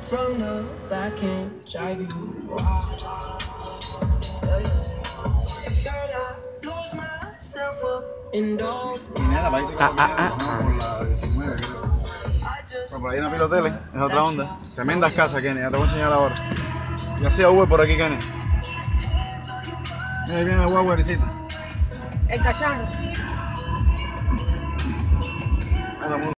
from the back and drive you wild. Girl, I lose myself up indoors. Mira, la por la 19, creo. Bueno, por ahí no piloteles, es otra onda. Tremendas casas, Kenny, ya te voy a enseñar ahora. Y hacía Uber por aquí, Kenny. Mira, ahí viene el guaguericito. El cachorro.